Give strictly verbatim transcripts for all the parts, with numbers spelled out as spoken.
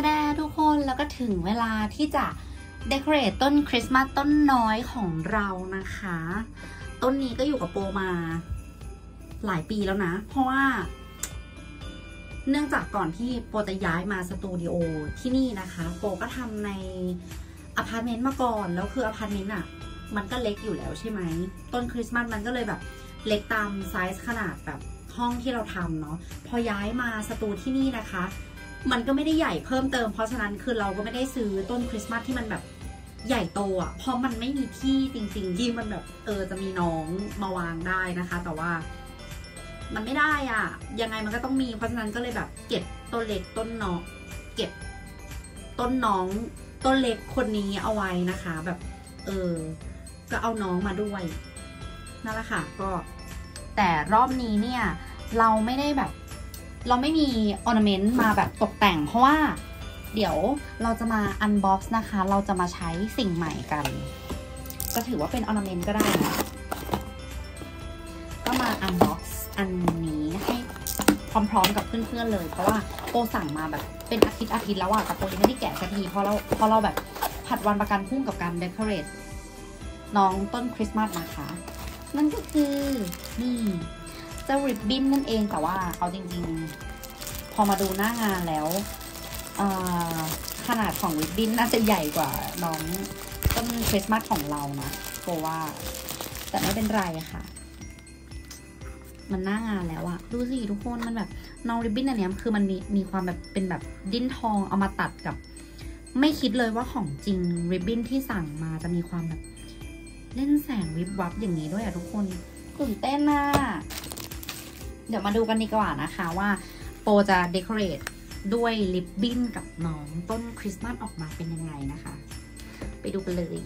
แดทุกคนแล้วก็ถึงเวลาที่จะเดคอเรทต้นคริสต์มาสต้นน้อยของเรานะคะต้นนี้ก็อยู่กับโปมาหลายปีแล้วนะเพราะว่าเนื่องจากก่อนที่โปจะย้ายมาสตูดิโอที่นี่นะคะโปก็ทำในอพาร์ตเมนต์มาก่อนแล้วคืออพาร์ตเมนต์อ่ะมันก็เล็กอยู่แล้วใช่ไหมต้นคริสต์มาสมันก็เลยแบบเล็กตามไซส์ขนาดแบบห้องที่เราทำเนาะพอย้ายมาสตูที่นี่นะคะมันก็ไม่ได้ใหญ่เพิ่มเติมเพราะฉะนั้นคือเราก็ไม่ได้ซื้อต้นคริสต์มาสที่มันแบบใหญ่โตอ่ะเพราะมันไม่มีที่จริงๆที่มันแบบเออจะมีน้องมาวางได้นะคะแต่ว่ามันไม่ได้อ่ะยังไงมันก็ต้องมีเพราะฉะนั้นก็เลยแบบเก็บต้นเล็กต้นน้องเก็บต้นน้องต้นเล็กคนนี้เอาไว้นะคะแบบเออก็เอาน้องมาด้วยนั่นแหละค่ะก็แต่รอบนี้เนี่ยเราไม่ได้แบบเราไม่มีออร์นาเมนต์มาแบบตกแต่งเพราะว่าเดี๋ยวเราจะมาอันบ็อกซ์นะคะเราจะมาใช้สิ่งใหม่กันก็ถือว่าเป็นออร์นาเมนต์ก็ได้นะก็มาอันบ็อกซ์อันนี้ให้พร้อมๆกับเพื่อนๆเลยเพราะว่าโปสั่งมาแบบเป็นอาทิตย์อาทิตย์แล้วอะแต่โปยังไม่ได้แกะสักทีเพราะเราเพราะเราแบบผัดวันประกันพรุ่งกับการเดคอเรทน้องต้นคริสต์มาสนะคะนั่นก็คือนี่เจ้าริบบิ้นนั่นเองแต่ว่าเอาจริงๆพอมาดูหน้างานแล้วขนาดของริบบิ้นน่าจะใหญ่กว่าน้องต้นคริสต์มาสของเรานะโปว่าแต่ไม่เป็นไรค่ะมันหน้างานแล้วอะดูสิทุกคนมันแบบน้องริบบิ้นอันนี้คือมันมีมีความแบบเป็นแบบดิ้นทองเอามาตัดกับไม่คิดเลยว่าของจริงริบบิ้นที่สั่งมาจะมีความแบบเล่นแสงวิบวับอย่างนี้ด้วยอะทุกคนตื่นเต้นนะเดี๋ยวมาดูกันดีกว่านะคะว่าโปจะเดคอเรทด้วยริบบิ้นกับน้องต้นคริสต์มาสออกมาเป็นยังไงนะคะไปดูกันเลย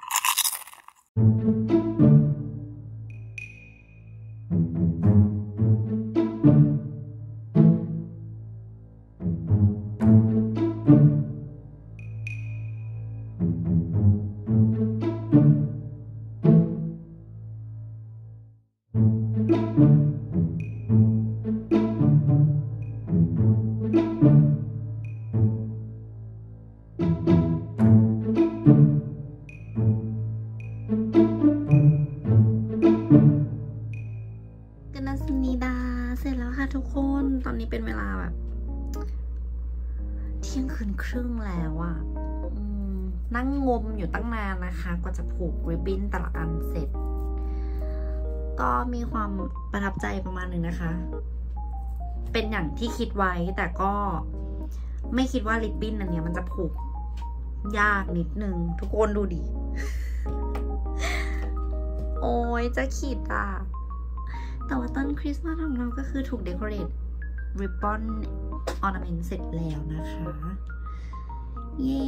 เสร็จแล้วค่ะทุกคนตอนนี้เป็นเวลาแบบเที่ยงคืนครึ่งแล้วอะนั่งงมอยู่ตั้งนานนะคะกว่าจะผูกริบบิ้นแต่ละอันเสร็จก็มีความประทับใจประมาณหนึ่งนะคะเป็นอย่างที่คิดไว้แต่ก็ไม่คิดว่าริบบิ้นอันเนี้ยมันจะผูกยากนิดนึงทุกคนดูดิ โอ้ยจะขีดอ่ะแต่ว่าต้นคริสต์มาสของเราก็คือถูกเดคอเรทริบบอนออร์นาเมนต์เสร็จแล้วนะคะเย้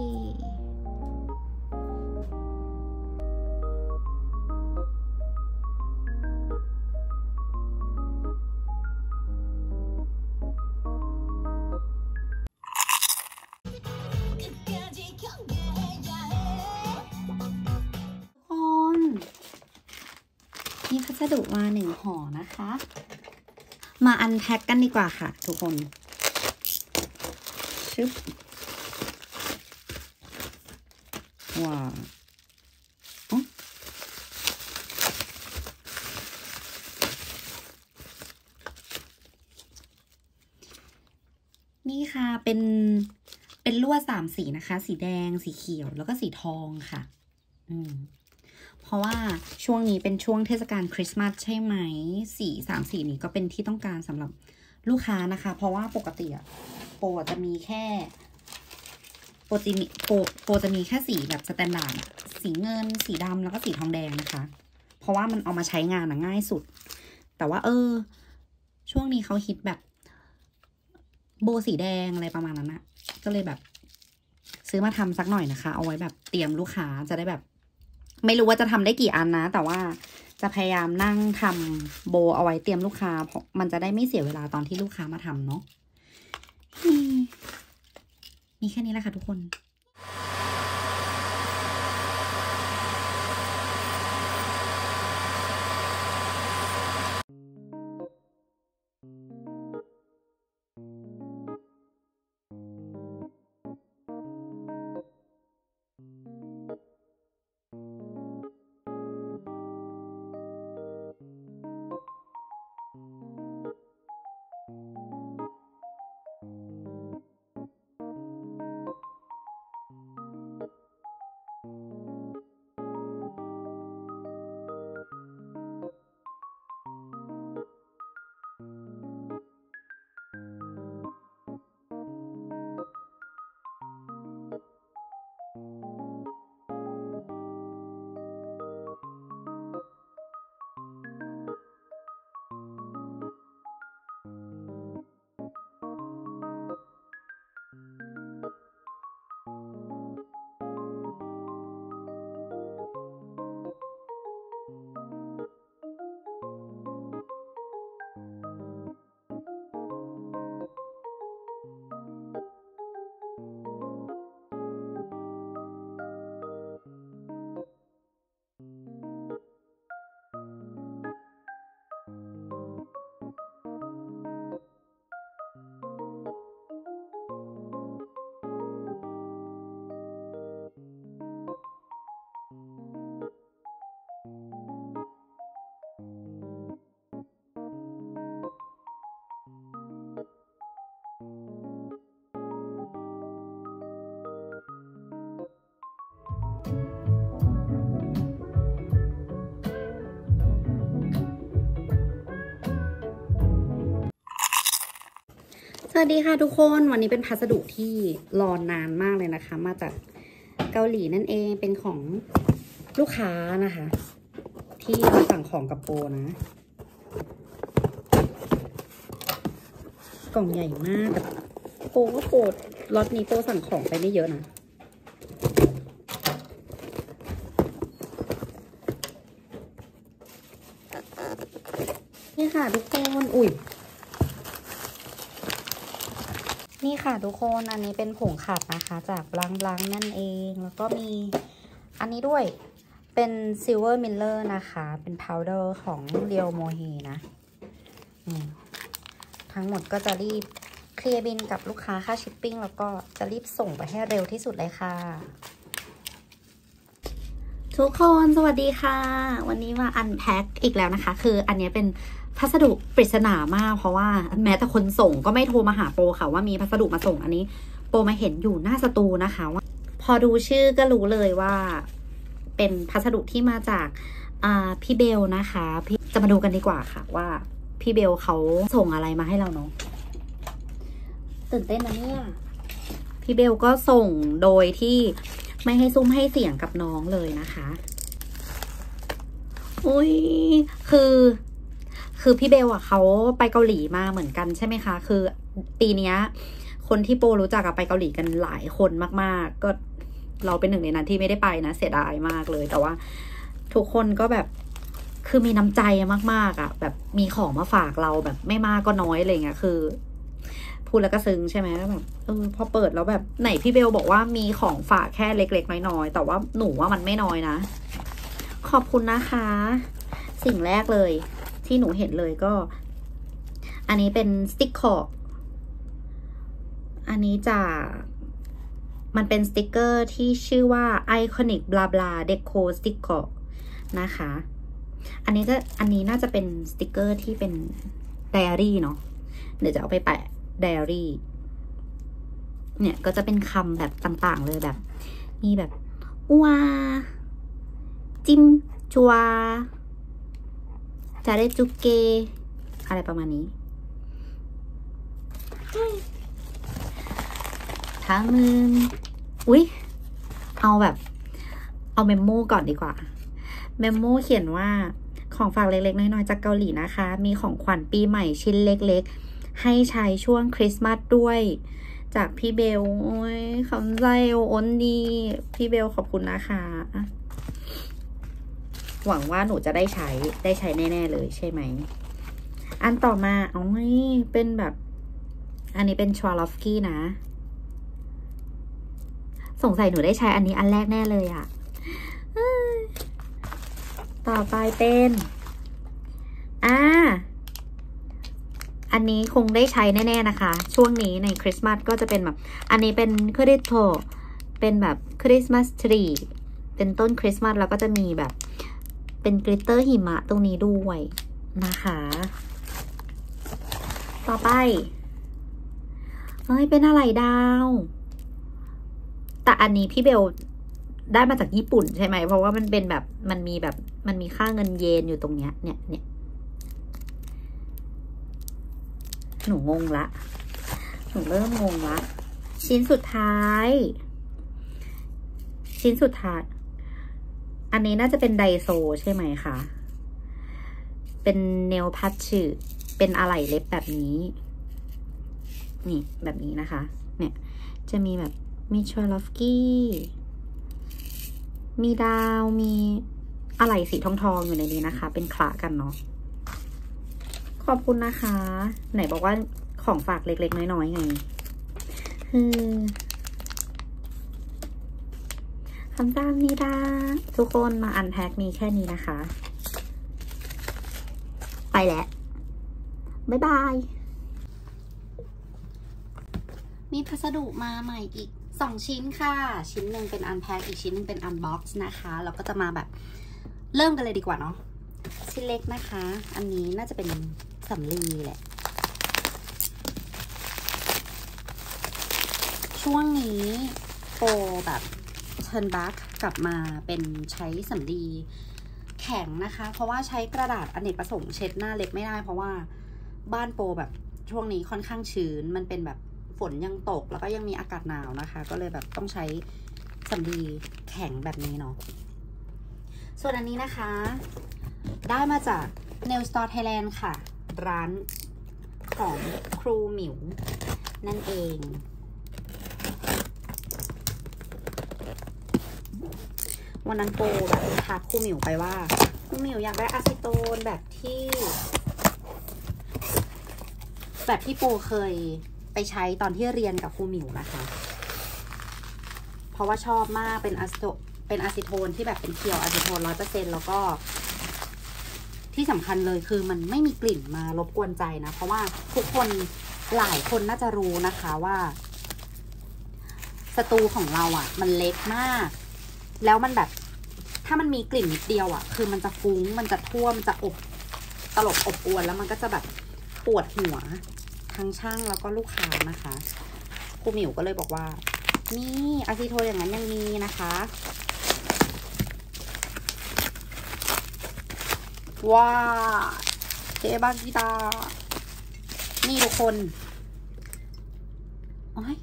นี่พัสดุมาหนึ่งห่อนะคะมาอันแพ็คกันดีกว่าค่ะทุกคนชึบว้าวนี่ค่ะเป็นเป็นลวดสามสีนะคะสีแดงสีเขียวแล้วก็สีทองค่ะอืมเพราะว่าช่วงนี้เป็นช่วงเทศกาลคริสต์มาสใช่ไหมสีสามสีนี้ก็เป็นที่ต้องการสำหรับลูกค้านะคะเพราะว่าปกติอะโปจะมีแค่โปจะมีโปโปจะมีแค่สีแบบสแตนดาร์ดสีเงินสีดำแล้วก็สีทองแดงนะคะเพราะว่ามันเอามาใช้งานง่ายสุดแต่ว่าเออช่วงนี้เขาฮิตแบบโบสีแดงอะไรประมาณนั้นอะก็เลยแบบซื้อมาทำสักหน่อยนะคะเอาไว้แบบเตรียมลูกค้าจะได้แบบไม่รู้ว่าจะทำได้กี่อันนะแต่ว่าจะพยายามนั่งทำโบเอาไว้เตรียมลูกค้าเพราะมันจะได้ไม่เสียเวลาตอนที่ลูกค้ามาทำเนาะมีแค่นี้แหละค่ะทุกคนสวัสดีค่ะทุกคนวันนี้เป็นพัสดุที่รอนนานมากเลยนะคะมาจากเกาหลีนั่นเองเป็นของลูกค้านะคะที่มาสั่งของกับโปนะกล่องใหญ่มากโปก็โปรล็อตนี้โปสั่งของไปไม่เยอะนะนี่ค่ะทุกคนอุ้ยนี่ค่ะทุกคนอันนี้เป็นผงขัดนะคะจากบลังบลังนั่นเองแล้วก็มีอันนี้ด้วยเป็น Silver Miller นะคะเป็น powder ของ Real Mohe นะนี่ทั้งหมดก็จะรีบเคลียร์บินกับลูกค้าค่าชิปปิ้งแล้วก็จะรีบส่งไปให้เร็วที่สุดเลยค่ะทุกคนสวัสดีค่ะวันนี้มาอันแพ็คอีกแล้วนะคะคืออันนี้เป็นพัสดุปริศนามากเพราะว่าแม้แต่คนส่งก็ไม่โทรมาหาโปค่ะว่ามีพัสดุมาส่งอันนี้โปมาเห็นอยู่หน้าสตูนะคะว่าพอดูชื่อก็รู้เลยว่าเป็นพัสดุที่มาจากพี่เบลนะคะพี่จะมาดูกันดีกว่าค่ะว่าพี่เบลเขาส่งอะไรมาให้เราเนาะตื่นเต้นนะเนี่ยพี่เบลก็ส่งโดยที่ไม่ให้ซุ้มให้เสียงกับน้องเลยนะคะอุ้ยคือคือพี่เบลอ่ะเขาไปเกาหลีมาเหมือนกันใช่ไหมคะคือปีนี้คนที่โปรู้จักกับไปเกาหลีกันหลายคนมากๆก็เราเป็นหนึ่งในนั้นที่ไม่ได้ไปนะเสียดายมากเลยแต่ว่าทุกคนก็แบบคือมีน้ำใจมากๆอ่ะแบบมีของมาฝากเราแบบไม่มากก็น้อยอะไรเงี้ยคือพูดแล้วก็ซึ้งใช่ไหมแบบเออพอเปิดแล้วแบบไหนพี่เบลบอกว่ามีของฝากแค่เล็กๆน้อยๆแต่ว่าหนูว่ามันไม่น้อยนะขอบคุณนะคะสิ่งแรกเลยที่หนูเห็นเลยก็อันนี้เป็นสติ๊กเกอร์อันนี้จะมันเป็นสติ๊กเกอร์ที่ชื่อว่า Iconic Bla Bla Deco Sticker นะคะอันนี้จะอันนี้น่าจะเป็นสติ๊กเกอร์ที่เป็นไดอารี่เนาะเดี๋ยวจะเอาไปแปะไดอารี่เนี่ยก็จะเป็นคำแบบต่างๆเลยแบบมีแบบว้าจิมจัวจาเรจุเกอะไรประมาณนี้ทางนึงอุ๊ยเอาแบบเอาเมมโมก่อนดีกว่าเมมโมเขียนว่าของฝากเล็กๆน้อยๆจากเกาหลีนะคะมีของขวัญปีใหม่ชิ้นเล็กๆให้ใช้ช่วงคริสต์มาสด้วยจากพี่เบลโอ้ยคำใจโอนดีพี่เบลขอบคุณนะคะหวังว่าหนูจะได้ใช้ได้ใช้แน่ๆเลยใช่ไหมอันต่อมาอ๋อเป็นแบบอันนี้เป็นชวาลอฟสกี้นะสงสัยหนูได้ใช้อันนี้อันแรกแน่เลยอะต่อไปเป็นอ่าอันนี้คงได้ใช้แน่ๆนะคะช่วงนี้ในคริสต์มาสก็จะเป็นแบบอันนี้เป็นคริสโตเป็นแบบคริสต์มาสทรีเป็นต้นคริสต์มาสแล้วก็จะมีแบบเป็นกลิตเตอร์หิมะตรงนี้ด้วยนะคะต่อไปเฮ้ยเป็นอะไรดาวแต่อันนี้พี่เบลได้มาจากญี่ปุ่นใช่ไหมเพราะว่ามันเป็นแบบมันมีแบบมันมีค่าเงินเยนอยู่ตรงเนี้ยเนี่ยเนี่ยหนูงงละหนูเริ่มงงละชิ้นสุดท้ายชิ้นสุดท้ายอันนี้น่าจะเป็นไดโซใช่ไหมคะเป็นเนลพัชชือเป็นอะไหล่เล็บแบบนี้นี่แบบนี้นะคะเนี่ยจะมีแบบมีชวลอฟกี้มีดาวมีอะไหล่สีทองๆอยู่ในนี้นะคะเป็นคละกันเนาะขอบคุณนะคะไหนบอกว่าของฝากเล็กๆน้อยๆไงคือคำตามนี้ดาทุกคนมาอันแพ็คมีแค่นี้นะคะไปแล้วบ๊ายบายมีพัสดุมาใหม่อีกสองชิ้นค่ะชิ้นหนึ่งเป็นอันแพ็คอีกชิ้นหนึ่งเป็นอันบ็อกซ์นะคะเราก็จะมาแบบเริ่มกันเลยดีกว่าเนาะชิ้นเล็กนะคะอันนี้น่าจะเป็นสำลีแหละช่วงนี้โปรแบบเทิร์นบัคกลับมาเป็นใช้สำลีแข็งนะคะเพราะว่าใช้กระดาษอเนกประสงค์เช็ดหน้าเล็บไม่ได้เพราะว่าบ้านโปรแบบช่วงนี้ค่อนข้างชื้นมันเป็นแบบฝนยังตกแล้วก็ยังมีอากาศหนาวนะคะก็เลยแบบต้องใช้สำลีแข็งแบบนี้เนาะส่วนอันนี้นะคะได้มาจาก Nail Store Thailand ค่ะร้านของครูหมิวนั่นเองวันนั้นโปรแบบทักครูหมิวไปว่าครูหมิวอยากได้อะซิโตนแบบที่แบบที่โปรเคยไปใช้ตอนที่เรียนกับครูหมิวนะคะเพราะว่าชอบมากเป็นอะซิโตเป็นอะซิโทนที่แบบเป็นเคียวอะซิโทนร้อยเปอร์เซ็นต์แล้วก็ที่สำคัญเลยคือมันไม่มีกลิ่นมารบกวนใจนะเพราะว่าทุกคนหลายคนน่าจะรู้นะคะว่าสตูของเราอ่ะมันเล็กมากแล้วมันแบบถ้ามันมีกลิ่นนิดเดียวอ่ะคือมันจะฟุ้งมันจะท่วมจะอบตลบอบอวนแล้วมันก็จะแบบปวดหัวทั้งช่างแล้วก็ลูกค้านะคะครูหมิวก็เลยบอกว่านี่อะซิโทนอย่างนั้นยังมีนะคะว้าเทบากิตานี่ทุกคนโอ้ย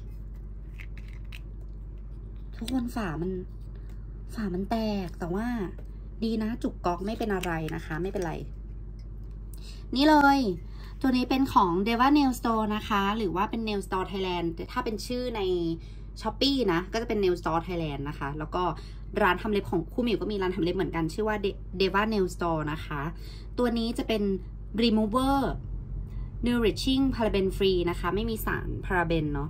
ทุกคนฝามันฝามันแตกแต่ว่าดีนะจุกก๊อกไม่เป็นอะไรนะคะไม่เป็นไรนี่เลยตัวนี้เป็นของ Deva Nail Store นะคะหรือว่าเป็น Nail Store Thailand แต่ถ้าเป็นชื่อใน Shopee นะก็จะเป็น Nail Store Thailand นะคะแล้วก็ร้านทำเล็บของครูหมิวก็มีร้านทำเล็บเหมือนกันชื่อว่า Deva Nail Store นะคะตัวนี้จะเป็น remover nourishing paraben free นะคะไม่มีสารพาราเบนเนาะ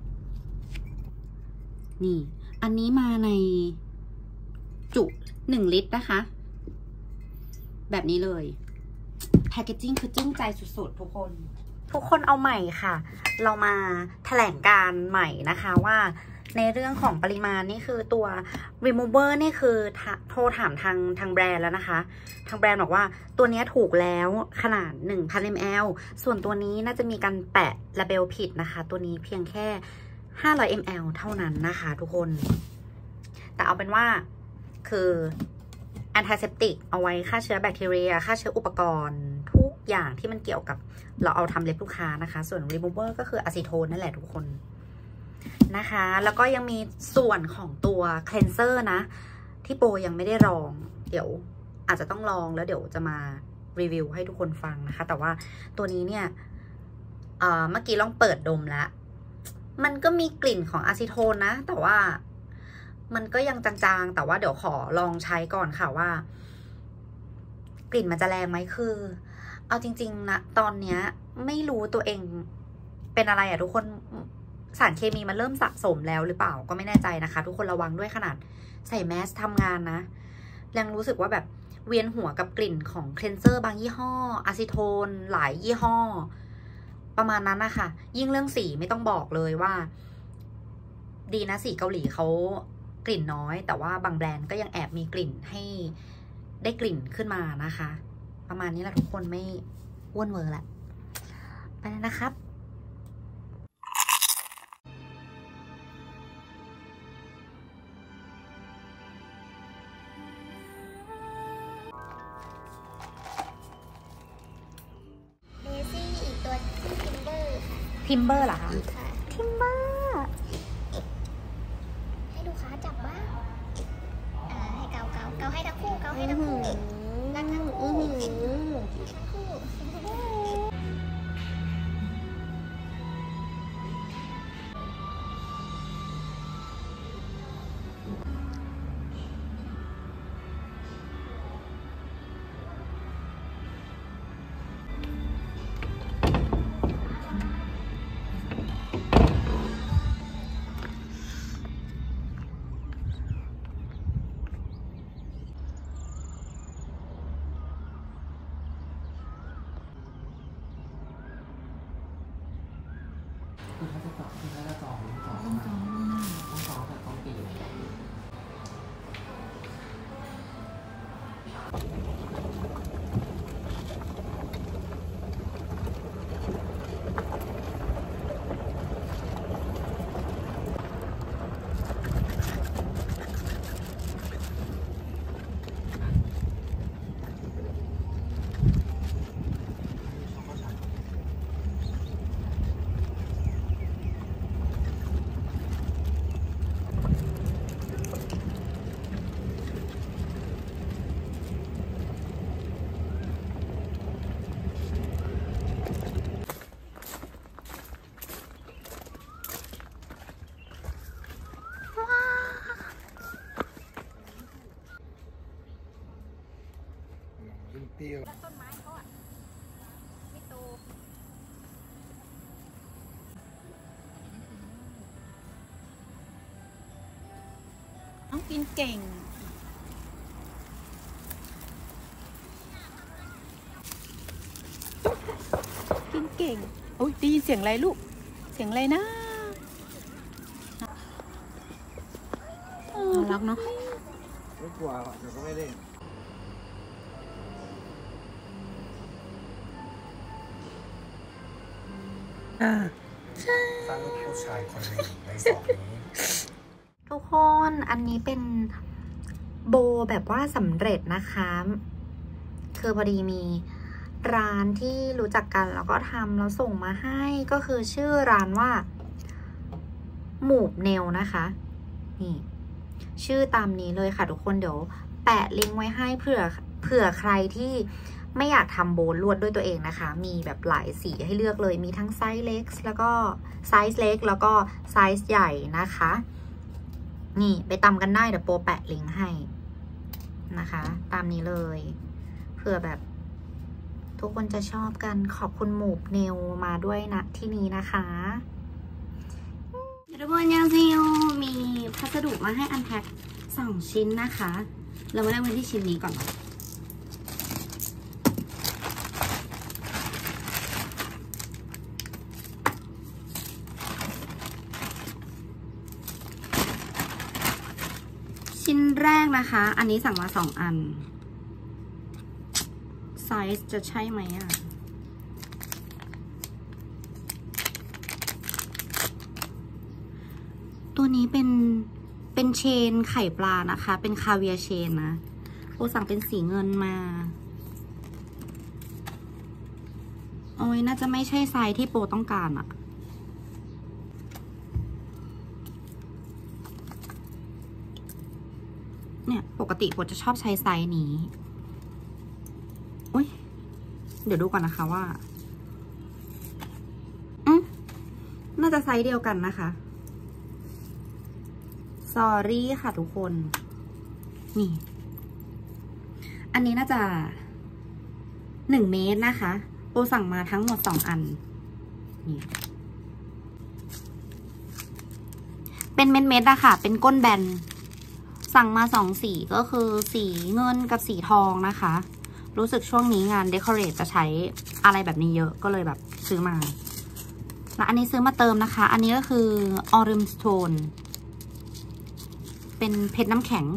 นี่อันนี้มาในจุหนึ่งลิตรนะคะแบบนี้เลยแพคเกจจิ้งคือจึ้งใจสุดๆทุกคนทุกคนเอาใหม่ค่ะเรามาแถลงการใหม่นะคะว่าในเรื่องของปริมาณนี่คือตัว remover นี่คือโทรถามทางทางแบรนด์แล้วนะคะทางแบรนด์บอกว่าตัวนี้ถูกแล้วขนาด หนึ่งพัน มิลลิลิตร ส่วนตัวนี้น่าจะมีการแปะลาเบลผิดนะคะตัวนี้เพียงแค่ห้าร้อย มิลลิลิตร เท่านั้นนะคะทุกคนแต่เอาเป็นว่าคือแอนติเซปติกเอาไว้ฆ่าเชื้อแบคทีเรียฆ่าเชื้ออุปกรณ์ทุกอย่างที่มันเกี่ยวกับเราเอาทำเล็บลูกค้านะคะส่วน remover ก็คืออะซิโทนนั่นแหละทุกคนนะคะแล้วก็ยังมีส่วนของตัว cleanser นะที่โปรยังไม่ได้ลองเดี๋ยวอาจจะต้องลองแล้วเดี๋ยวจะมารีวิวให้ทุกคนฟังนะคะแต่ว่าตัวนี้เนี่ยเอ่อเมื่อกี้ลองเปิดดมแล้วมันก็มีกลิ่นของอะซิโทนนะแต่ว่ามันก็ยังจางๆแต่ว่าเดี๋ยวขอลองใช้ก่อนค่ะว่ากลิ่นมันจะแรงไหมคือเอาจริงๆนะตอนเนี้ยไม่รู้ตัวเองเป็นอะไรอะทุกคนสารเคมีมันเริ่มสะสมแล้วหรือเปล่าก็ไม่แน่ใจนะคะทุกคนระวังด้วยขนาดใส่แมสทำงานนะยังรู้สึกว่าแบบเวียนหัวกับกลิ่นของเคลนเซอร์บางยี่ห้ออะซิโทนหลายยี่ห้อประมาณนั้นนะคะยิ่งเรื่องสีไม่ต้องบอกเลยว่าดีนะสีเกาหลีเขากลิ่นน้อยแต่ว่าบางแบรนด์ก็ยังแอบมีกลิ่นให้ได้กลิ่นขึ้นมานะคะประมาณนี้แหละทุกคนไม่อ้วนเวอร์แหละไปแล้วนะครับเดซี่อีกตัวที่ทิมเบอร์ค่ะทิมเบอร์เหรอคะค่ะทิมเบอร์ให้ลูกค้าจับบ้างอ่าให้เกาเกาเกาให้ทั้งคู่เกาให้ทั้งคู่รักทั้งคู่ทั้งคู่คือถ้าจะจองคือถ้าจะจองต้องจองต้องจองแต่ต้องตีเตี้ยต้นไม้เขาอ่ะไม่โตน้องกินเก่งกินเก่งโอ้ยได้ยินเสียงอะไรลูกเสียงอะไรนะน่ารักเนาะไม่กลัวเดี๋ยวก็ไม่เล่นอ่าตั้งผู้ชายคนหนึ่งในสองนี้ทุกคนอันนี้เป็นโบแบบว่าสำเร็จนะคะคือพอดีมีร้านที่รู้จักกันแล้วก็ทำแล้วส่งมาให้ก็คือชื่อร้านว่าหมูบเนลนะคะนี่ชื่อตามนี้เลยค่ะทุกคนเดี๋ยวแปะลิงก์ไว้ให้เผื่อเผื่อใครที่ไม่อยากทำโบลวดด้วยตัวเองนะคะมีแบบหลายสีให้เลือกเลยมีทั้งไซส์เล็กแล้วก็ไซส์เล็กแล้วก็ไซส์ใหญ่นะคะนี่ไปตำกันได้เดี๋ยวโปแปะลิงก์ให้นะคะตามนี้เลยเผื่อแบบทุกคนจะชอบกันขอบคุณหมูบเนลมาด้วยนะที่นี้นะคะทุกคนยังซิวมีพัสดุมาให้อันแพ็คสองชิ้นนะคะเรามาเริ่มกันที่ชิ้นนี้ก่อนชิ้นแรกนะคะอันนี้สั่งมาสองอันไซส์จะใช่ไหมอ่ะตัวนี้เป็นเป็นเชนไข่ปลานะคะเป็นคาเวียร์เชนนะโอสั่งเป็นสีเงินมาโอ้ยน่าจะไม่ใช่ไซส์ที่โปต้องการอะเนี่ยปกติโปจะชอบใช้ไซส์นี้อุ้ยเดี๋ยวดูก่อนนะคะว่าอืมน่าจะไซส์เดียวกันนะคะสอรี่ค่ะทุกคนนี่อันนี้น่าจะหนึ่งเมตรนะคะโปสั่งมาทั้งหมดสองอันนี่เป็นเม็ดๆนะคะเป็นก้นแบนสั่งมาสองสีก็คือสีเงินกับสีทองนะคะรู้สึกช่วงนี้งานเดคอเรทจะใช้อะไรแบบนี้เยอะก็เลยแบบซื้อมาแล้วอันนี้ซื้อมาเติมนะคะอันนี้ก็คือออริมสโตนเป็นเพชรน้ำแข็ง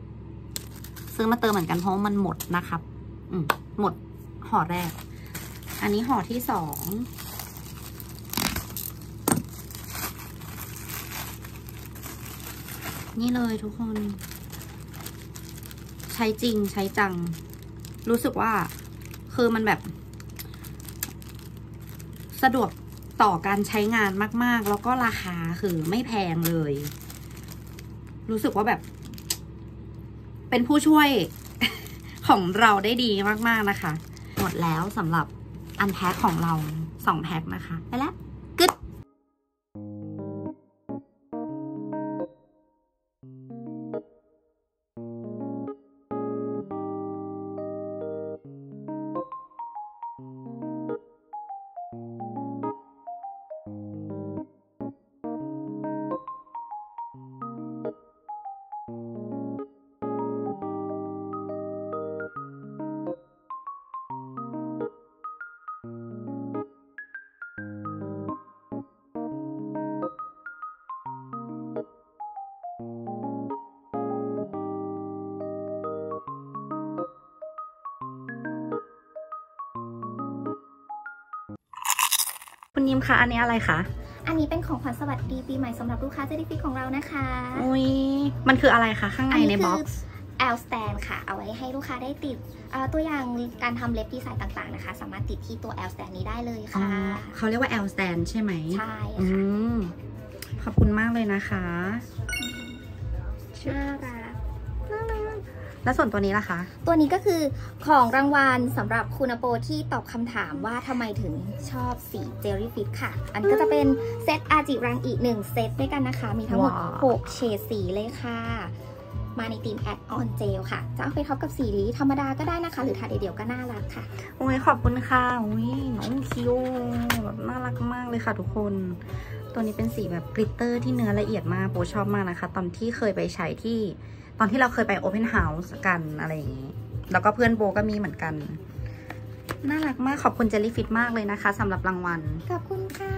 ซื้อมาเติมเหมือนกันเพราะมันหมดนะครับอืมหมดห่อแรกอันนี้ห่อที่สอง นี่เลยทุกคน ใช้จริงใช้จัง รู้สึกว่าคือมันแบบ สะดวกต่อการใช้งานมากๆแล้วก็ราคาคือไม่แพงเลย รู้สึกว่าแบบ เป็นผู้ช่วย ของเราได้ดีมากๆนะคะหมดแล้วสำหรับอันแพ็คของเราสองแพ็คนะคะ ไปแล้วกึดคุณยิมคะอันนี้อะไรคะอันนี้เป็นของขวัญสวัสดีปีใหม่สำหรับลูกค้าเจลลี่ฟิชของเรานะคะอุ้ยมันคืออะไรคะข้างในในบ็อกซ์แอลสแตนค่ะเอาไว้ให้ลูกค้าได้ติดตัวอย่างการทำเล็บดีไซน์ต่างๆนะคะสามารถติดที่ตัวแอลสแตนนี้ได้เลยค่ะเขาเรียกว่า L stand ใช่ไหมใช่อืค่ะมขอบคุณมากเลยนะคะน่ารักแล้วส่วนตัวนี้ล่ะคะตัวนี้ก็คือของรางวัลสำหรับคุณโปที่ตอบคำถามว่าทำไมถึงชอบสีเจลลี่ฟิชค่ะ อันนี้ก็จะเป็นเซตอาจิรังอีกหนึ่งเซตด้วยกันนะคะ มีทั้งหมดว้าวหกเฉดสีเลยค่ะ มาในธีมแอดออนเจลค่ะ จะเอาไปท็อปกับสีธรรมดาก็ได้นะคะ หรือทาเดี่ยวๆก็น่ารักค่ะโอ้ยขอบคุณค่ะอุ้ยน้องคิวแบบน่ารักมากเลยค่ะทุกคน ตัวนี้เป็นสีแบบกลิตเตอร์ที่เนื้อละเอียดมากโปชอบมากนะคะ ตอนที่เคยไปใช้ที่ตอนที่เราเคยไปโอเพนเฮาส์กันอะไรอย่างนี้ แล้วก็เพื่อนโบก็มีเหมือนกัน น่ารักมากขอบคุณเจลลี่ฟิตมากเลยนะคะสำหรับรางวัลขอบคุณค่ะ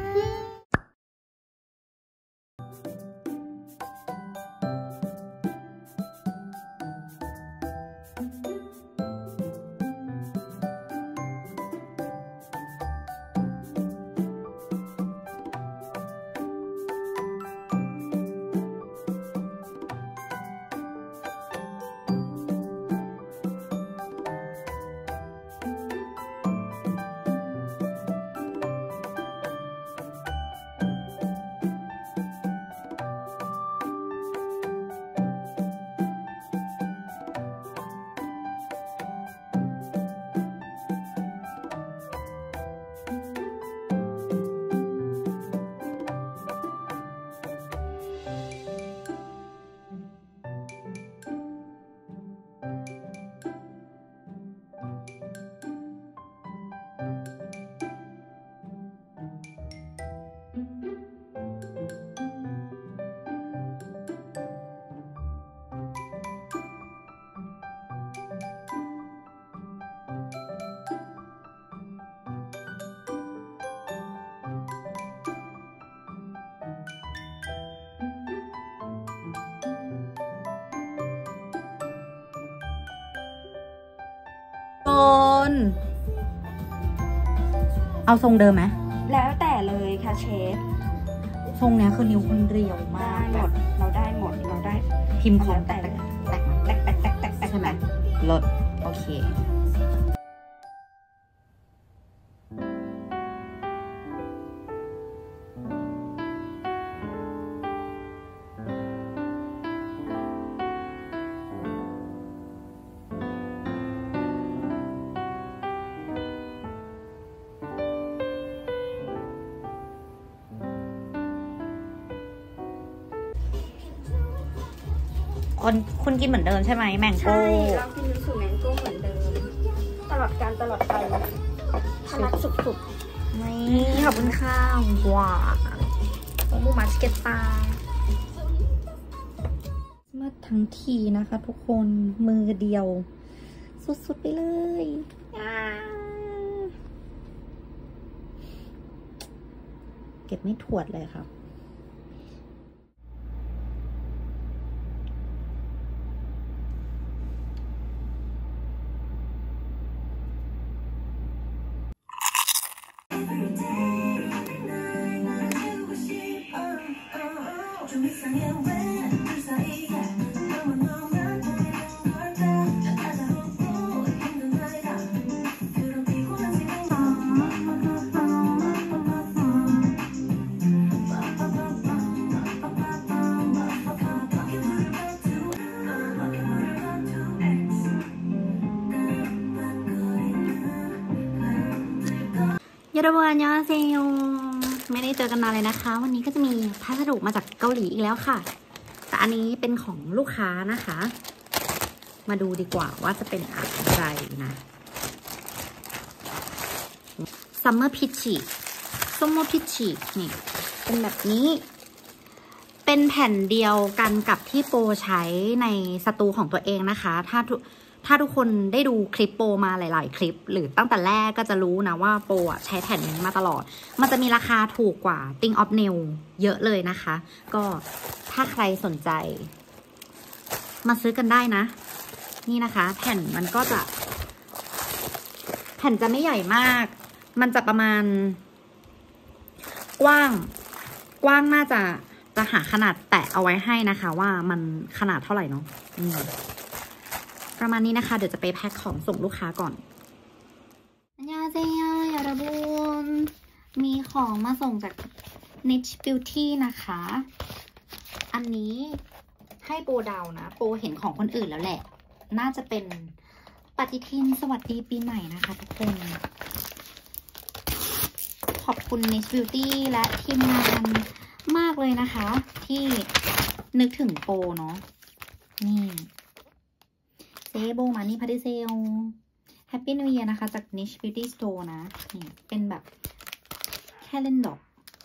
นเอาทรงเดิมไหมแล้วแต่เลยค่ะเชฟทรงเนี้ยคือนิ้วคนเรียวมากได้หมด เราได้หมด เราได้พิมพ์คอมแล้วแต่แตกแตกแตกแตกแตกแตกแตกใช่ไหมลดโอเค คนคุณกินเหมือนเดิมใช่ไหมแมงโก้ใช่ เรากินยูสุแมงโก้เหมือนเดิม ตลอดการตลอดไปทะลักสุดนี่ขอบคุณค่ะว้าโอมูมัสเกตตามาทั้งทีนะคะทุกคนมือเดียว สุดๆไปเลยอ่าเก็บไม่ถวดเลยค่ะยาดาบัวนยอเซโยไม่ได้เจอกันนานเลยนะคะ วันนี้ก็จะมีพัสดุมาจากเกาหลีอีกแล้วค่ะ แต่อันนี้เป็นของลูกค้านะคะ มาดูดีกว่าว่าจะเป็นอะไรนะซัมเมอร์พิชชีซัมเมอร์พิชชีนี่เป็นแบบนี้เป็นแผ่นเดียวกันกับที่โปรใช้ในสตูของตัวเองนะคะถ้าทุกถ้าทุกคนได้ดูคลิปโปรมาหลายๆคลิปหรือตั้งแต่แรกก็จะรู้นะว่าโปรอ่ะใช้แผ่นนี้มาตลอดมันจะมีราคาถูกกว่า Think of Nail เยอะเลยนะคะก็ถ้าใครสนใจมาซื้อกันได้นะนี่นะคะแผ่นมันก็จะแผ่นจะไม่ใหญ่มากมันจะประมาณกว้างกว้างน่าจะจะหาขนาดแตะเอาไว้ให้นะคะว่ามันขนาดเท่าไหร่เนาะประมาณนี้นะคะเดี๋ยวจะไปแพ็คของส่งลูกค้าก่อนอันยาเซยายาระบุนมีของมาส่งจาก Niche Beauty นะคะอันนี้ให้โปรเดานะโปรเห็นของคนอื่นแล้วแหละน่าจะเป็นปฏิทินสวัสดีปีใหม่นะคะทุกคนขอบคุณ Niche Beauty และทีมงานมากเลยนะคะที่นึกถึงโปรเนาะนี่เซโบมานี่พาริเซล Happy New Year นะคะจาก Niche Beauty Store นะนี่เป็นแบบแค่เล่นดอก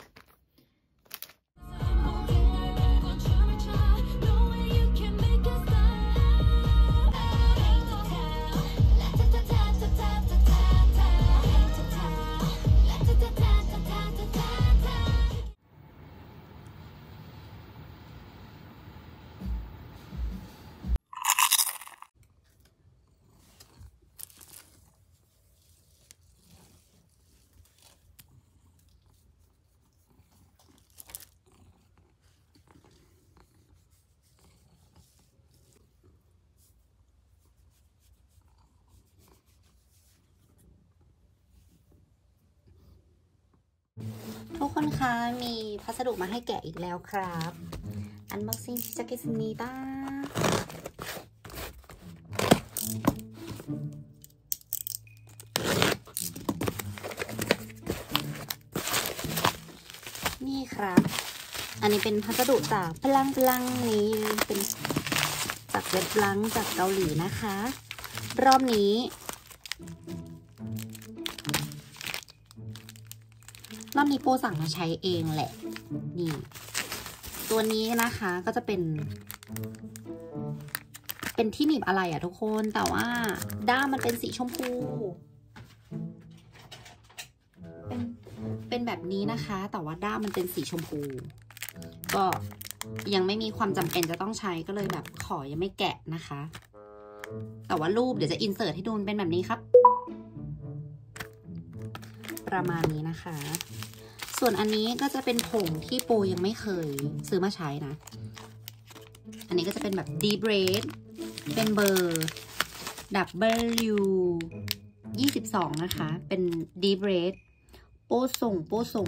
ทุกคนคะมีพัสดุมาให้แกะอีกแล้วครับอันบ็อกซิ่งจะกิสนีบ้านี่ครับอันนี้เป็นพัสดุจากพลังพลังนี้เป็นจากเว็บพลังจากเกาหลีนะคะรอบนี้รอบนี้โปรสั่งมาใช้เองแหละนี่ตัวนี้นะคะก็จะเป็นเป็นที่หนีบอะไรอะทุกคนแต่ว่าด้ามมันเป็นสีชมพูเป็นเป็นแบบนี้นะคะแต่ว่าด้ามมันเป็นสีชมพูก็ยังไม่มีความจำเป็นจะต้องใช้ก็เลยแบบขอยังไม่แกะนะคะแต่ว่ารูปเดี๋ยวจะอินเสิร์ตให้ดูเป็นแบบนี้ครับประมาณนี้นะคะส่วนอันนี้ก็จะเป็นผงที่โปยังไม่เคยซื้อมาใช้นะอันนี้ก็จะเป็นแบบ Deep Red เป็นเบอร์ ดับเบิลยู ยี่สิบสองนะคะเป็น Deep Red โป้ส่งโป้ส่ง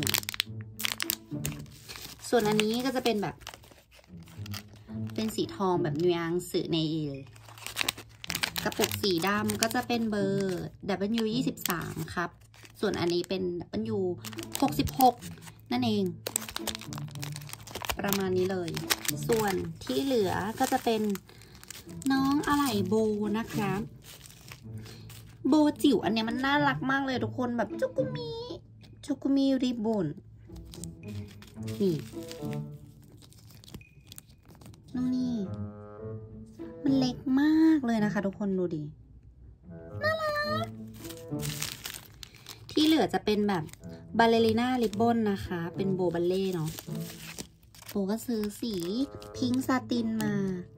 ส่วนอันนี้ก็จะเป็นแบบเป็นสีทองแบบนิวอังสือในกระปุกสีดำก็จะเป็นเบอร์ ดับเบิลยู ยี่สิบสามครับส่วนอันนี้เป็น ดับเบิลยู หกสิบหกนั่นเองประมาณนี้เลยส่วนที่เหลือก็จะเป็นน้องอะไหล่โบนะครับโบจิ๋วอันเนี้ยมันน่ารักมากเลยทุกคนแบบจุกุมิจุกุมิริบอนนี่นู่นนี่มันเล็กมากเลยนะคะทุกคนดูดิน่ารักที่เหลือจะเป็นแบบบาเลริน่าริบบอนนะคะเป็นโบบัลเล่เนาะโบก็ซื้อสีพิงค์ซาตินมา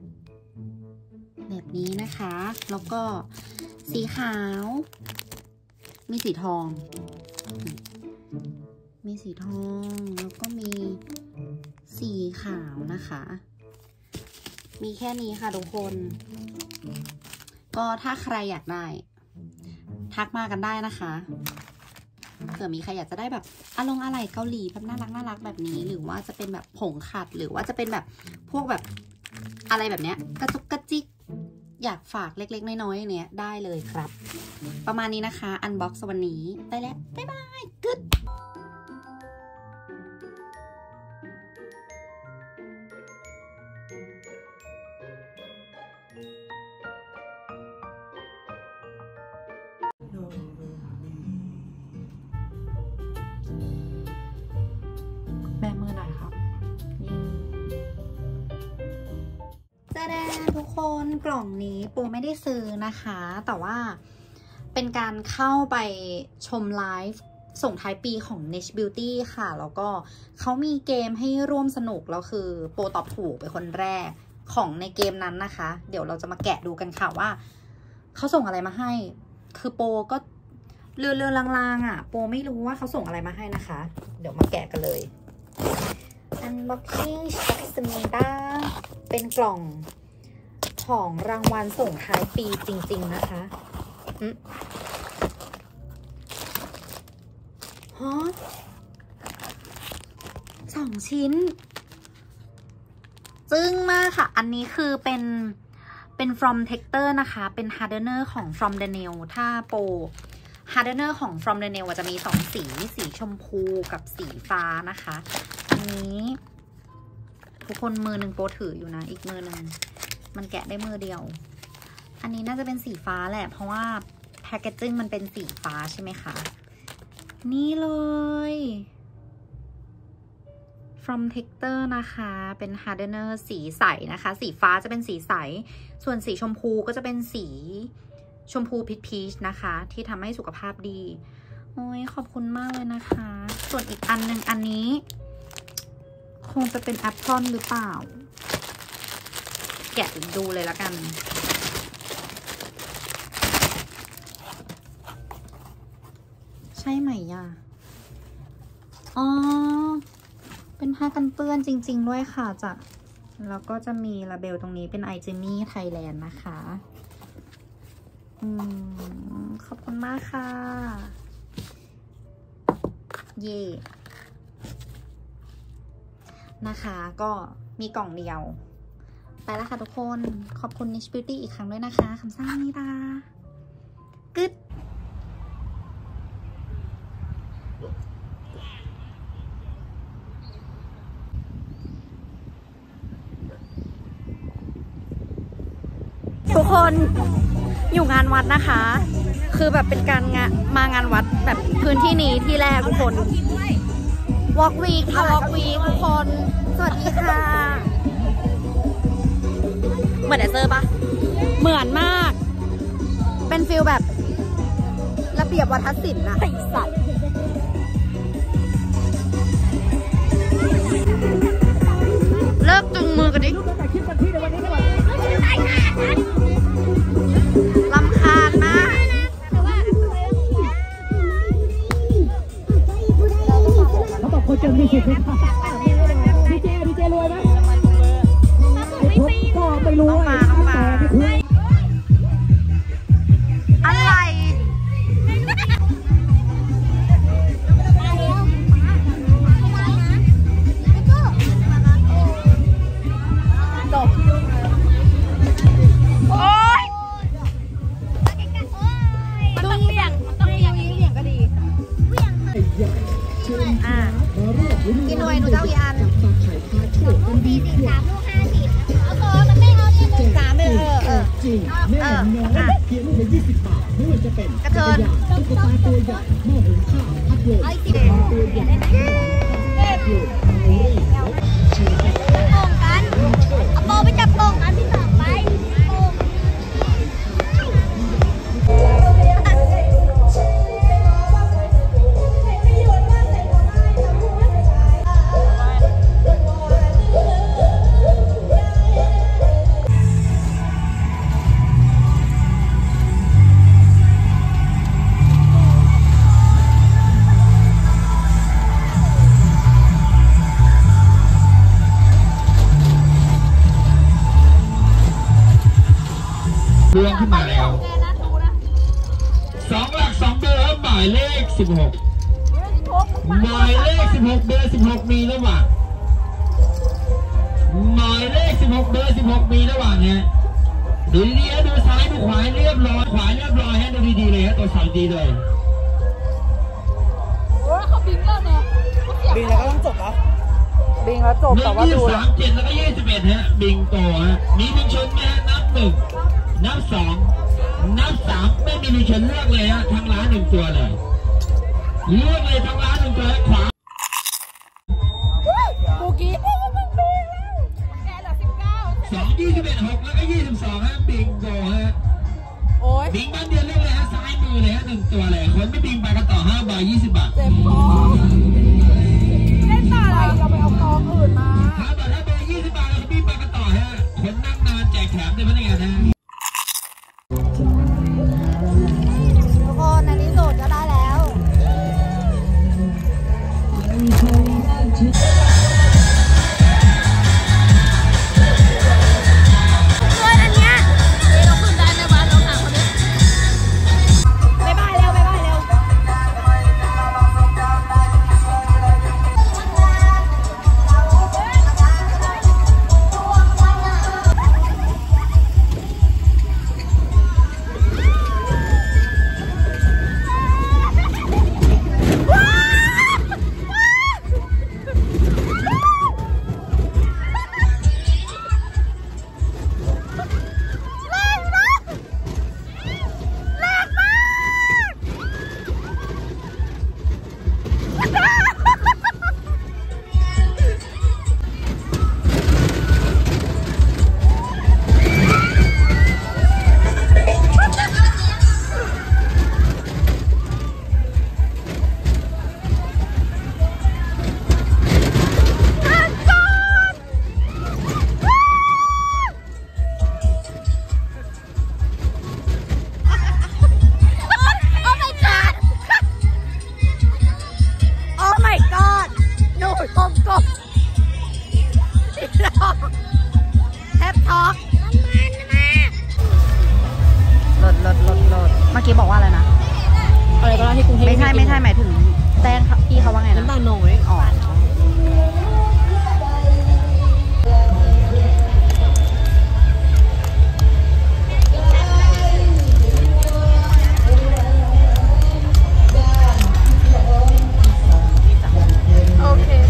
แบบนี้นะคะแล้วก็สีขาวมีสีทองมีสีทองแล้วก็มีสีขาวนะคะมีแค่นี้ค่ะทุกคนก็ถ้าใครอยากได้ทักมากันได้นะคะเผื่อมีใครอยากจะได้แบบอารมณ์อะไรเกาหลีแบบน่ารักน่ารักแบบนี้หรือว่าจะเป็นแบบผงขัดหรือว่าจะเป็นแบบพวกแบบอะไรแบบเนี้ยกระจุกกระจิกอยากฝากเล็กๆน้อยๆเนี้ยได้เลยครับประมาณนี้นะคะอันบ็อกซ์วันนี้ไปแล้วบ๊ายบายกึ๊ดแบมือหน่อยครับจ้าแดนทุกคนกล่องนี้ปูไม่ได้ซื้อนะคะแต่ว่าเป็นการเข้าไปชมไลฟ์ส่งท้ายปีของ Niche Beauty ค่ะแล้วก็เขามีเกมให้ร่วมสนุกแล้วคือโปตอบถูกเป็นคนแรกของในเกมนั้นนะคะเดี๋ยวเราจะมาแกะดูกันค่ะว่าเขาส่งอะไรมาให้คือโปก็เรือเรือลางๆอ่ะโปไม่รู้ว่าเขาส่งอะไรมาให้นะคะเดี๋ยวมาแกะกันเลย Unboxing Shop Samantha เป็นกล่องของรางวัลส่งท้ายปีจริงๆนะคะฮะสองชิ้นจึ้งมากค่ะอันนี้คือเป็นเป็น from Texture นะคะเป็น hardener ของ from the nail ถ้าโปร hardener ของ from the nail จะมีสองสีสีชมพูกับสีฟ้านะคะอันนี้ทุกคนมือหนึ่งโปรถืออยู่นะอีกมือหนึ่งมันแกะได้มือเดียวอันนี้น่าจะเป็นสีฟ้าแหละเพราะว่าแพคเกจจิ้งมันเป็นสีฟ้าใช่ไหมคะนี่เลย from Texture นะคะเป็น hardener สีใสนะคะสีฟ้าจะเป็นสีใสส่วนสีชมพูก็จะเป็นสีชมพูพีชพีชนะคะที่ทำให้สุขภาพดีโอ้ยขอบคุณมากเลยนะคะส่วนอีกอันหนึ่งอันนี้คงจะเป็นแอปเปิลหรือเปล่าแกะดูเลยละกันใช่ไหมย่ะอ๋อเป็นผ้ากันเปื้อนจริงๆด้วยค่ะจ้ะแล้วก็จะมีลาเบลตรงนี้เป็นไอจิมี่ไทยแลนด์นะคะอืมขอบคุณมากค่ะเย่นะคะก็มีกล่องเดียวไปแล้วค่ะทุกคนขอบคุณ Niche Beauty อีกครั้งด้วยนะคะคำสั่งนี้ดากึ๊ดทุกคนอยู่งานวัดนะคะคือแบบเป็นการงานมางานวัดแบบพื้นที่นี้ที่แรกทุกคน Walk Week ค่ะ Walk Week ทุกคนสวัสดีค่ะเหมือนไอเซอร์ปะเหมือนมากเป็นฟิลแบบระเบียบวัฒนศิลป์นะไอสัตว์เลิกจุงมือกันดิลำคาญมากเขาบอกคนจะมีสิทธิ์ดีเจดีเจรวยไหมก็ไม่รู้ต้องมาต้องมาอะไรจบโอ๊ยมันต้องเบี่ยงมันต้องเบี่ยงเบี่ยงก็ดีอ่ะกินหน่วยหนูเจ้าอีอันลูกสี่สิบสามลูกห้าสิบเอาโซ่มันไม่เอาเนี่ยสามเออเออจริงแน่นอนเพียงแค่ยี่สิบบาทไม่ว่าจะเป็นกระเทินตุ๊กตาตัวใหญ่หม้อหุงข้าวพัดลมตัวใหญ่พัดลมโป่งกันเอาโป่งไปจับโป่งอันที่สองไปองขึ้นมาแล้วสองหลักสองเบอร์หมายเลขสิบหกหมายเลขสิบหกเบอร์สิบหกมีระหว่างหมายเลขสิบหกเบอร์สิบหกมีระหว่างเนี่ยดูดีๆดูซ้ายดูขวาเรียบร้อยขวาเรียบร้อยฮะดูดีๆเลยฮะตัวสามดีเลยบิงแล้วก็ต้องจบแล้วบิงแล้วจบแต่ว่าดูสามเจ็ดแล้วก็ยี่สิบเอ็ดฮะบิงโกฮะมีหนึ่งชนไหมฮะนับหนึ่งนับสองนับสามไม่มีหนึ่งชนเลือกเลยฮะทั้งร้านหนึ่งตัวเลยเลือกเลยทั้งร้านหนึ่งตัวขวาโบกี้โอ้โหบิงแกเหลือสิบเก้าสองยี่สิบเอ็ดหกแล้วก็ยี่สิบสองฮะบิงโกฮะโอ้ยบิงบ้านเดียวเลือกเลยฮะซ้ายมือเลยฮะหนึ่งตัวเลยคนไม่บิงไปกันต่อห้าใบยี่สิบบาทเจ็บคอเล่นต่ออะไรเราไปเอากองอื่นมาห้าบาทห้าใบยี่สิบบาทแล้วบิงไปกันต่อฮะคนนั่งนานแจกแถมในพนักงานนะทุกคนในที่สุดก็ได้แล้วบอกว่าอะไรนะอะไรก็ได้ที่กรุงเทพไม่ใช่ไม่ใช่หมายถึงแต้งพี่เขาว่าไงนะน้ำตาลน้อยอ๋อโอเค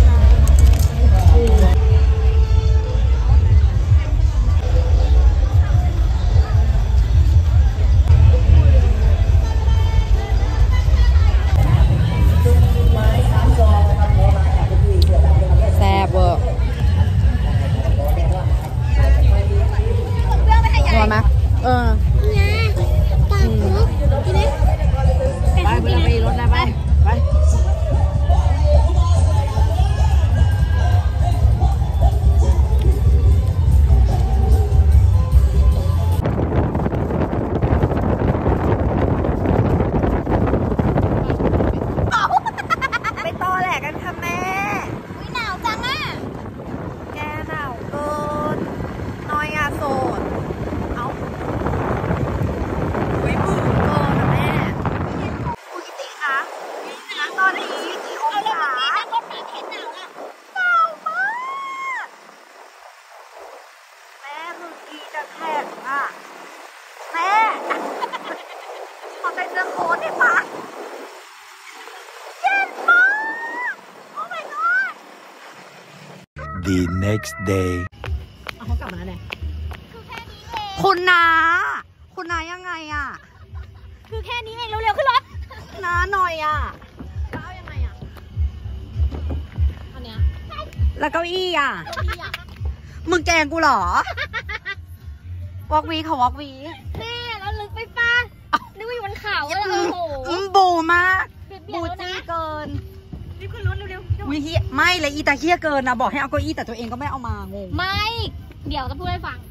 The next day เอาเขากลับมาแล้วเนี่ยคุณนาคุณนายังไงอ่ะคือแค่นี้เองเร็วๆขึ้นรถนาหน่อยอ่ะแล้วเอายังไงอ่ะอันเนี้ยแล้วเก้าอี้อ่ะมึงแกงกูเหรอวอกวีเขาวอกวีแม่แล้วลึกไปป้านึกว่าอยู่บนเขาเลยโอ้โหบูมากบูจี้เกินรีบขึ้นรถเร็วๆวิธีไม่เลยอีตาเคี้ยเกินนะบอกให้เอาเก้าอี้แต่ตัวเองก็ไม่เอามางงไม่เดี๋ยวจะพูดให้ฟัง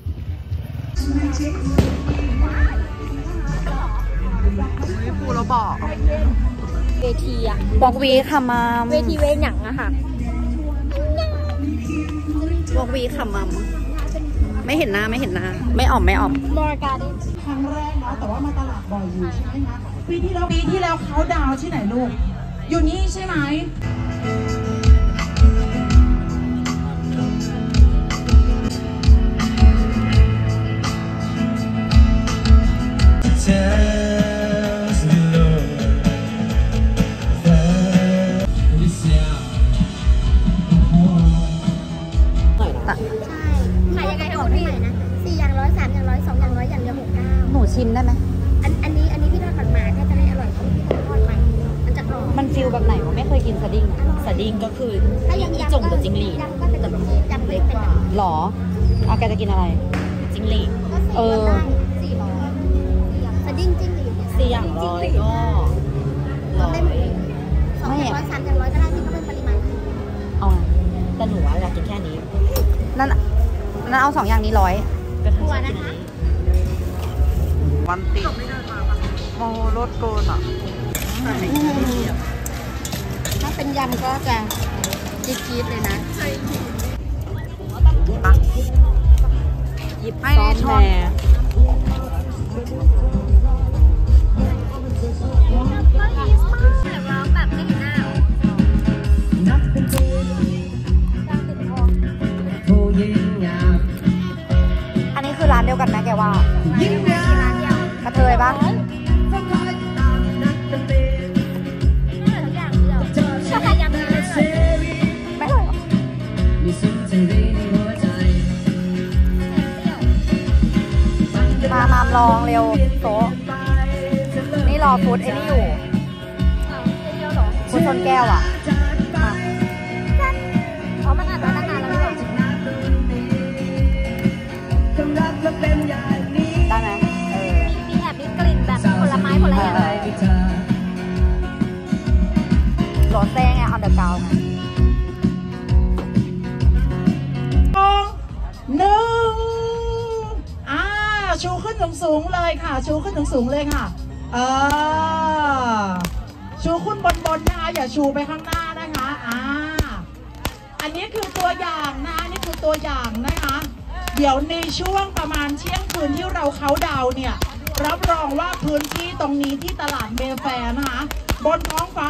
ปูเราบอกเวทีอะบอกวีค่ะมาเวทีเวหนังอะค่ะบอกวีค่ะมัมไม่เห็นหน้าไม่เห็นหน้าไม่ออมไม่ออมมอร์การ์เด้นครั้งแรกนะแต่ว่ามาตลาดบ่อยอยู่ใช่ไหมคะปีที่แล้วปีที่แล้วเขาดาวที่ไหนลูกอยู่นี่ใช่ไหมขายยังไงคะคุณพี่นะสี่อย่างร้อยสามอย่างร้อยสองอย่างร้อยอย่างเดียวหกเก้าหนูชิมได้ไหมอันอันนี้อันนี้พี่ทอดมันมาถ้าจะได้อร่อยเพราะพี่ทอดมันมันจะกรอบมันฟิลแบบไหนวะไม่เคยกินสดิ้งสดิ้งก็คือถ้าอย่างยำจงกับจิ้งหรีดยำก็เป็นแบบนี้ยำเล็กกว่าหรอเอาแกจะกินอะไรจิ้งหรีดก็สี่เออได้สี่ร้อยสดิ้งจิ้งหรีดเนี่ยสี่อย่างร้อยก็ร้อยได้หมดเลยสองอย่างร้อยสามอย่างร้อยก็ได้ที่เขาเป็นปริมาณเอาไงแต่หนูว่าอยากกินแค่นี้นั่นนั่นเอาสองอย่างนี้ร้อยหัวนะคะวันติโอ้รสเกินอ่ะถ้าเป็นยำก็จะจี๊ดๆเลยนะหยิบให้ช้อนแบบไม่เห็นหน้าอันนี้คือร้านเดียวกันไหมแกว่าร้านเดียวกระเทยปะทุกอย่างเดียวชอบยำเลยไม่เลยหรอมามามลองเร็วโต๊ะนี่รอฟูดไอ้นี่อยู่ฟูดชนแก้วอ่ะมาอ๋อมันอ่านมาตั้งนานแล้วนี่หรอได้ไหมเออมีแอบมีกลิ่นแบบผลไม้ผลไม้อะไรโรเซ่ไงออนเดอร์เกาไงหนึ่งอ่าชูขึ้นสูงๆเลยค่ะ ชูขึ้นสูงๆเลยค่ะเออชูขึ้นบนๆนะคะอย่าชูไปข้างหน้านะคะอ่าอันนี้คือตัวอย่างนะนี่คือตัวอย่างนะคะ เดี๋ยวในช่วงประมาณเที่ยงคืนที่เราเค้าดาวเนี่ยรับรองว่าพื้นที่ตรงนี้ที่ตลาดเมแฟร์นะคะบนท้องฟ้า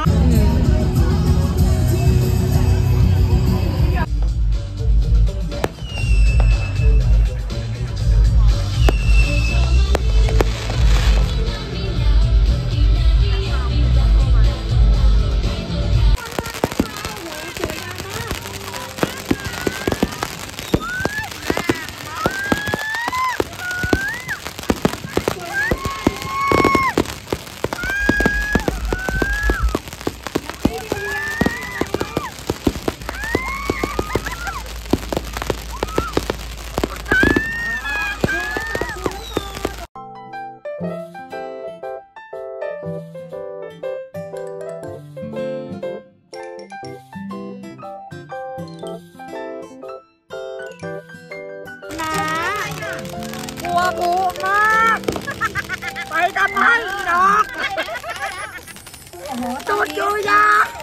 กลัวงูมากไปทำไมดอกจุดอยู่ยา